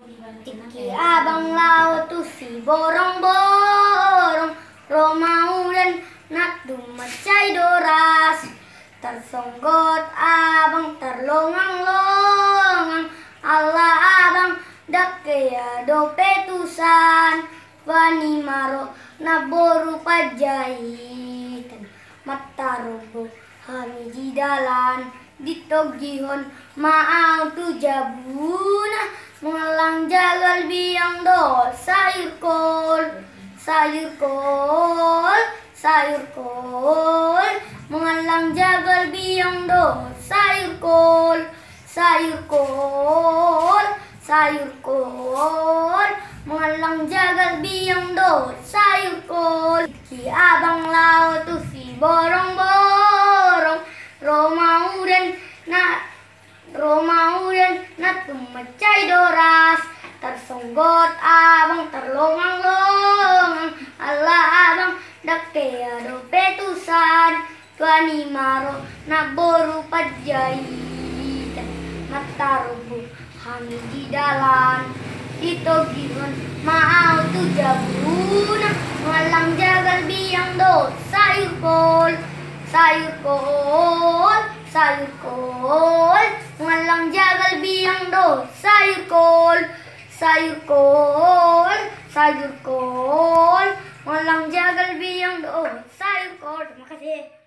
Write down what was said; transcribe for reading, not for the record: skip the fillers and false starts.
Tiki abang laut tu si borong-borong, romau dan nak dumacai doras. Tersonggot abang terlongang-longang, Allah abang dak kaya dope tusan. Wani maro na boru pajahitan, mata robo kami di dalan. Ditok gihon maau tu jabuna, mengalang jagal biang do sayur kol, sayur kol, sayur kol. Mengalang jagal biang do sayur kol, sayur kol, sayur kol. Mengalang jagal biang do sayur kol. Ki abang laut tu si borong-borong, romau dan na tumacai doras. Tersonggot abang terlongang-longang, Allah abang dak kaya dope tusan. Tuani maro na boru pajahitan, mata robo kami di dalan. Dito gihon maau tu jabuna, ngalang jagal biang do sayur kol, sayur kol, sayur kol. Ngalang jagal biang do sayur kol, sayur kol, sayur kol. Ngalang jagal biang do sayur kol. Terima kasih.